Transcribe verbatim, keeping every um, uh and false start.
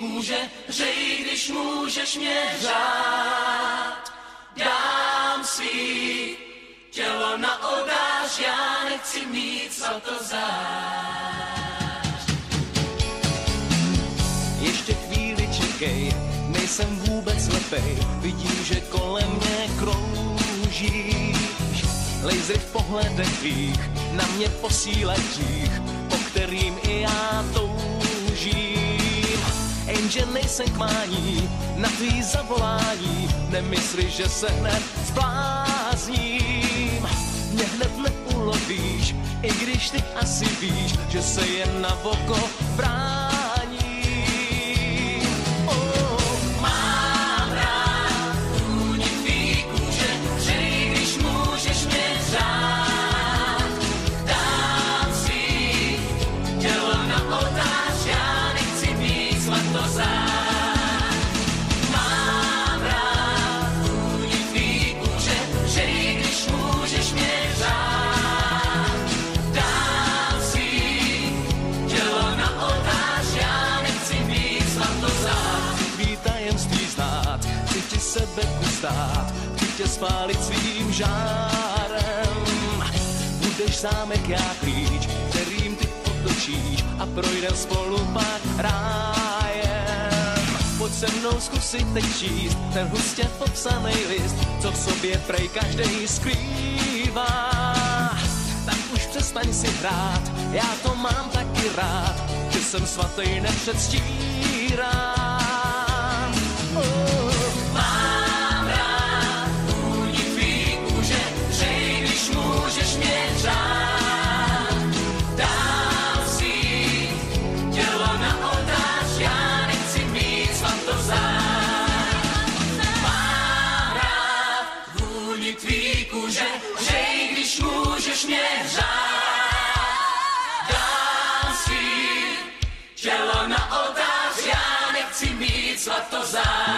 kůže, řej, když můžeš mě řát. Dám svý tělo na oltář, já nechci mít svatozář. Ještě chvíli čekej, nejsem vůbec lepej, vidím, že kolem mě kroužíš. Lasery v pohledech tvých na mě posílaj hřích, po kterým i já toužím. Jenže nejsem k mání, na tvý zavolání, nemysli, že se hned zblázním. Mě hned neulovíš, i když ty asi víš, že se jen na oko bráním. Sebe ustát, chci tě spálit svým žárem. Budeš zámek, já klíč, kterým ty otočíš a projdem spolu pak rájem. Pojď se mnou zkusit teď číst ten hustě popsaný list, co v sobě prej každej skrývá. Tak už přestaň si hrát, já to mám taky rád, že jsem svatý nepředstírám. Oh. Můžeš mě řát, dám svý tělo na oltář, já nechci mít svatozář.